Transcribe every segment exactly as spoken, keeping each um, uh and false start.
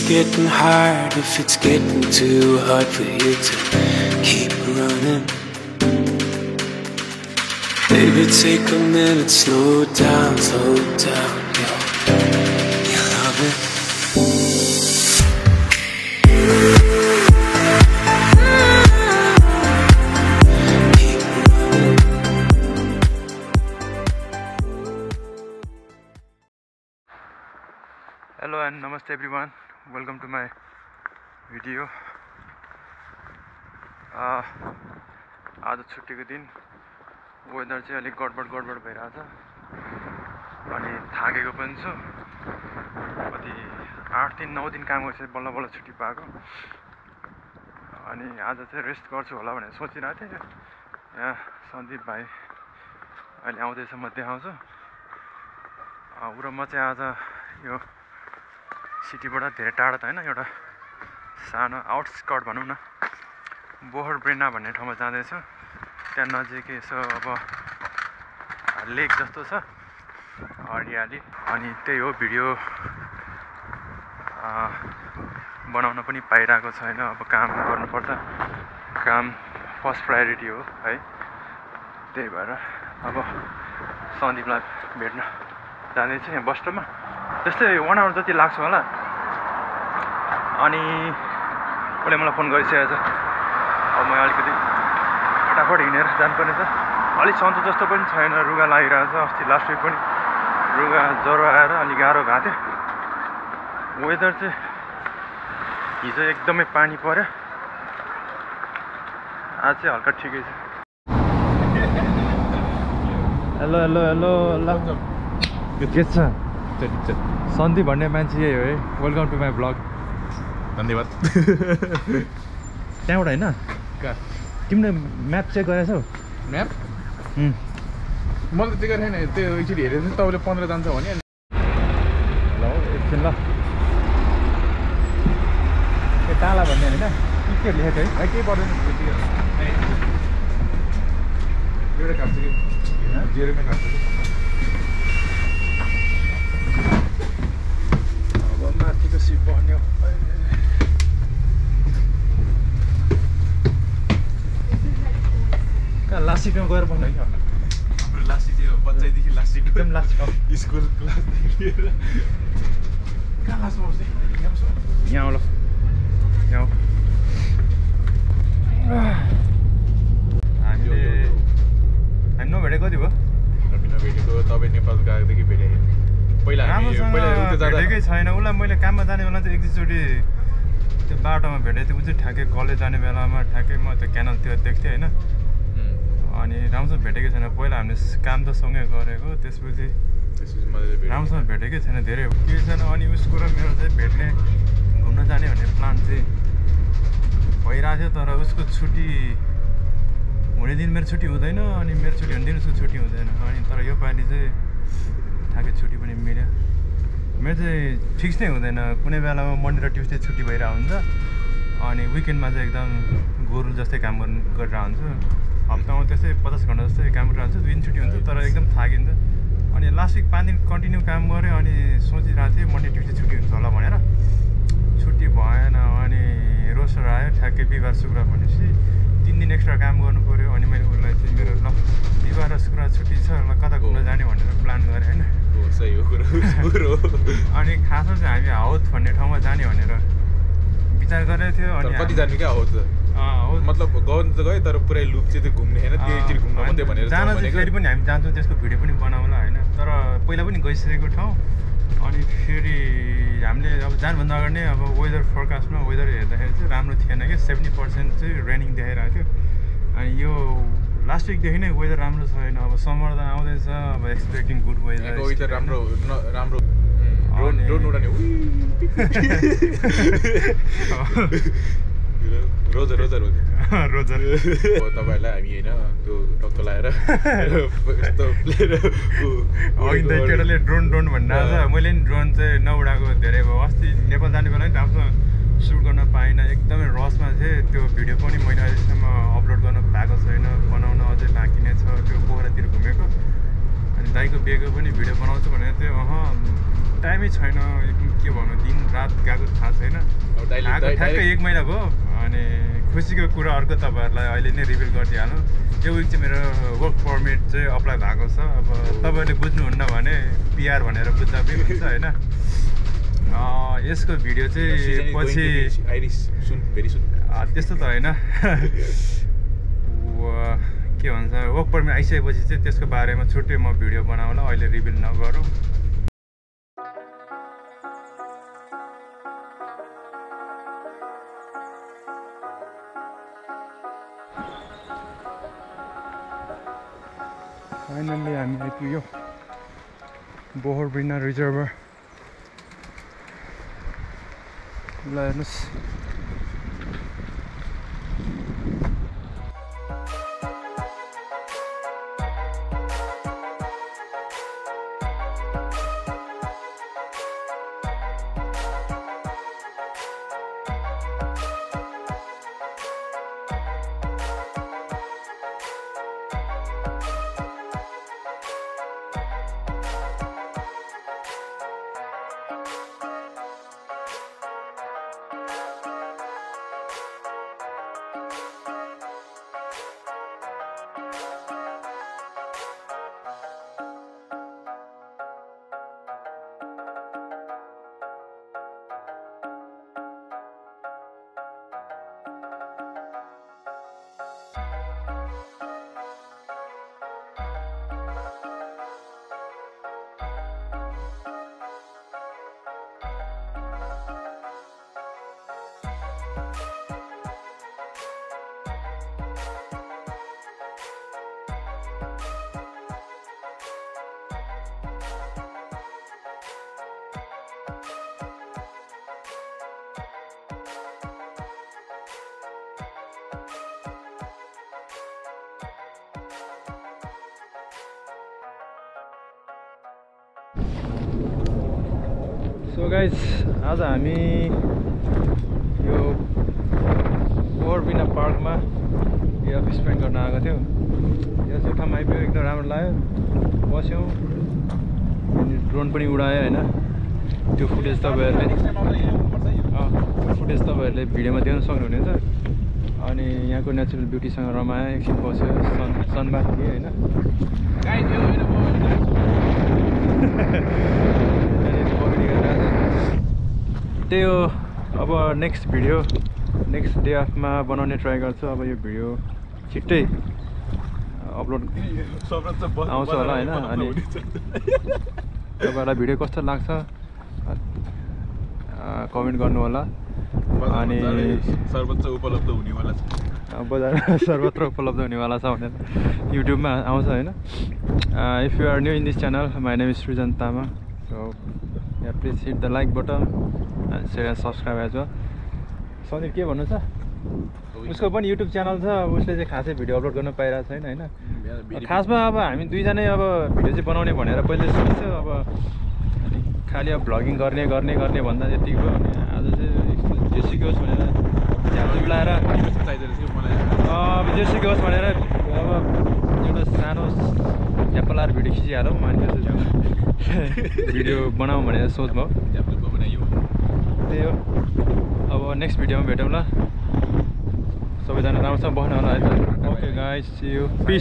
getting hard, if it's getting too hard for you to keep running, baby, take a minute, slow down, slow down, yo. You love it. Keep running. Hello and namaste everyone, welcome to my video. uh, आज छुट्टीको दिन weather चाहिँ अलिक गडबड गडबड भइरहेछ अनि थाकेको पनि छु। कति आठ दिन नौ दिन काम गरेपछि बल्ल बल्ल छुट्टी पाएको अनि आज चाहिँ रेस्ट गर्छु होला भनेर सोचिरहेको थिएँ। यहाँ सन्दीप भाइ अहिले आउँदैछ, म देखाउँछु। उ र म चाहिँ आज यो सिटीबाट धेरै टाढा त होइन, एउटा सानो आउटस्कर्ट भनौँ न, बोहरब्रेना भन्ने ठाउँमा जाँदैछु। त्यहाँ नजिकै यसो अब लेक जस्तो छ, हरियाली, अनि त्यही हो। भिडियो बनाउन पनि पाइरहेको छैन, अब काम गर्नुपर्छ, काम फर्स्ट प्रायोरिटी हो है। त्यही भएर अब सन्दीपलाई भेट्न जाँदैछु यहाँ बस स्टपमा। त्यस्तै वान आवर जति लाग्छ होला। अनि उसले मलाई फोन गरिसकेको छ, अब म अलिकति फटाफट हिँडेर जानुपर्ने छ। अलिक सन्चो जस्तो पनि छैन, रुगा लागिरहेको छ। अस्ति लास्ट विक पनि रुगा ज्वरो आएर अलिक गाह्रो भएको थियो। वेदर चाहिँ हिजो एकदमै पानी पर्यो, आज चाहिँ हल्का ठिकै छ। हेलो हेलो हेलो ल के छ? सन्दीप भन्ने मान्छे यही हो है। Welcome to my blog. धन्यवाद। त्यहाँबाट होइन, तिमीले म्याप चेक गरेछौ? म्याप मैले त चेक गरेको छैन, त्यो एकचोटि हेरेर चाहिँ तपाईँले पन्ध्र जान्छ भने। ल एकछिन ल, ए टाला भन्ने होइन के लेखेको है? केही पर्दैन, एउटा खान्छ कि जेरोमै खान्छ कि। अब माथिको सिट बन्यो। कहाँ लास्ट सिटमा गएर बन्यो क्या? हाम्रो लास्ट सिट हो, बच्चैदेखि लास्ट सिट एकदम लास्ट स्कुल क्लासदेखि लिएर कहाँ लास्टमा बस्ने? यहाँ हो ल, यहाँ हो। हामीले हामी नभेटेको कति भयो? भेटेको तपाईँ नेपाल गएकोदेखि भेटेँ। पहिला राम्रोसँग भेटेकै छैन। उसलाई मैले काममा जाने बेला चाहिँ एक दुईचोटि त्यो बाटोमा भेटेको थिएँ। ऊ चाहिँ ठ्याक्कै कलेज जाने बेलामा ठ्याक्कै म त्यो क्यानलतिर देख्थेँ होइन। अनि राम्रोसँग भेटेकै छैन। पहिला हामीले काम त सँगै गरेको, त्यसपछि राम्रोसँग भेटेकै छैन, धेरै केही छैन। अनि उसको र मेरो चाहिँ भेट्ने घुम्न जाने भन्ने प्लान चाहिँ भइरहेको थियो, तर उसको छुट्टी हुने दिन मेरो छुट्टी हुँदैन, अनि मेरो छुट्टी हुने दिन उसको छुट्टी हुँदैन। अनि तर यो पालि चाहिँ ठ्याक्कै छुट्टी पनि मिल्यो। मेरो चाहिँ फिक्स नै हुँदैन, कुनै बेलामा मन्डे र ट्युसडे छुट्टी भइरहेको हुन्छ, अनि विकेन्डमा चाहिँ एकदम गोरु जस्तै काम गर्नु गरिरहेको हुन्छु। हप्तामा त्यस्तै पचास घन्टा जस्तै काम गरिरहेको हुन्छु, दुई दिन छुट्टी हुन्छ, तर एकदम थाकिन्छ। अनि लास्ट विक पाँच दिन कन्टिन्यू काम गरेँ, अनि सोचिरहेको थिएँ मन्डे ट्युसडे छुट्टी हुन्छ होला भनेर, छुट्टी भएन। अनि रोस्टर आयो ठ्याक्कै बिहिबार शुक्रबार भनेपछि तिन दिन एक्स्ट्रा काम गर्नु पऱ्यो। अनि मैले उसलाई चाहिँ मेरो ल बिहिबार र शुक्रबार छुट्टी छ, ल कता घुम्न जाने भनेर प्लान गरेँ होइन। सही हो कुरो। अनि खासमा चाहिँ हामी हाउत भन्ने ठाउँमा जाने भनेर विचार गरेको थियो। अनि कति जाने क्या हाउत? मतलब गर्नु त गयो, तर पुरै लुप चाहिँ त्यो घुम्ने होइन, त्यो एकचोटि घुम्न मात्रै भनेर जान चाहिँ फेरि पनि हामी जान्छौँ, त्यसको भिडियो पनि बनाउँला होइन। तर पहिला पनि गइसकेको ठाउँ। अनि फेरि हामीले अब जानुभन्दा अगाडि नै अब वेदर फोरकास्टमा वेदर हेर्दाखेरि चाहिँ राम्रो थिएन कि, सेभेन्टी पर्सेन्ट चाहिँ रेनिङ देखाइरहेको थियो। अनि यो लास्ट विकदेखि नै वेदर राम्रो छैन। अब समर त आउँदैछ, अब एक्सपेक्टिङ गुड वेदर। वेदर राम्रो राम्रो रोजर रोजर हो रोजर तपाईँहरूलाई हामी होइन त्यो टक्क लाएर यस्तो अघि त केटाले ड्रोन ड्रोन भनिरहेको छ। मैले नि ड्रोन चाहिँ नउडाएको धेरै भयो। अस्ति नेपाल जाने बेला नि राम्रोसँग सुट गर्न पाइनँ, एकदमै रसमा थिएँ। त्यो भिडियो पनि मैले अहिलेसम्म अपलोड गर्न पाएको छैन, बनाउन अझै बाँकी नै छ। त्यो पोखरातिर घुमेको अनि दाइको बिहेको पनि भिडियो बनाउँछु भनेको थियो, अह टाइमै छैन के भन्नु दिन रात गएको थाहा छैन आएको ठ्याक्कै एक महिना भयो अनि खुसीको कुरा अर्को तपाईँहरूलाई अहिले नै रिभिल गरिदिइहाल्नु यो विक चाहिँ मेरो वर्क पर्मिट चाहिँ अप्लाई भएको छ अब तपाईँहरूले बुझ्नुहुन्न भने पिआर भनेर बुझ्दा पनि हुन्छ होइन यसको भिडियो चाहिँ पछि त्यस्तो त होइन के भन्छ वर्क पर्मिट आइसकेपछि चाहिँ त्यसको बारेमा छुट्टै म भिडियो बनाउँला अहिले रिभिल नगरौँ फाइनल्ली हामी आइपुग्यो बोहरब्रिना रिजर्भर ल हेर्नुहोस् सो गाइज आज हामी यो बोहरब्रिना पार्कमा यो स्पेन्ड गर्न आएको थियौँ यो चाहिँ ठाउँमा आइपुग्यो एकदम राम्रो लाग्यो बस्यौँ ड्रोन पनि उडायो होइन त्यो फुटेज तपाईँहरूले फुटेज तपाईँहरूले भिडियोमा देख्न सक्नुहुनेछ अनि यहाँको नेचुरल ब्युटीसँग रमायो एकछिन बस्यो सन सनबाथ दियो होइन त्यही हो अब नेक्स्ट भिडियो नेक्स्ट डे अफमा बनाउने ट्राई गर्छु अब यो भिडियो छिट्टै अपलोड आउँछ होला होइन अनि तपाईँहरूलाई भिडियो कस्तो लाग्छ कमेन्ट गर्नु होला अनि सर्वत्र उपलब्ध हुनेवाला छ बजारमा सर्वत्र उपलब्ध हुनेवाला छ भनेर युट्युबमा आउँछ होइन if you are new in this channel my name is Srijan तामा so yeah please hit the like button and share and subscribe as well Sandeep के भन्नु छ उसको पनि युट्युब च्यानल छ उसले चाहिँ खासै भिडियो अपलोड गर्न पाइरहेको छैन होइन खासमा अब हामी दुईजनै अब भिडियो चाहिँ बनाउने भनेर पहिले सोच्थ्यो अब खालि अब भ्लगिङ गर्ने गर्ने गर्ने भन्दा यति भयो अनि आज चाहिँ जे सिकोस् भनेर झ्याप मिलाएर अब जे सिकोस् भनेर अब एउटा सानो झ्याप लाएर भिडियो खिचिहालौँ अनि भिडियो बनाऊँ भनेर सोच भयो त्यही हो अब नेक्स्ट भिडियोमा भेटौँ ल सबैजना राम्रोसँग बस्नु होला है त okay guys see you peace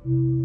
हो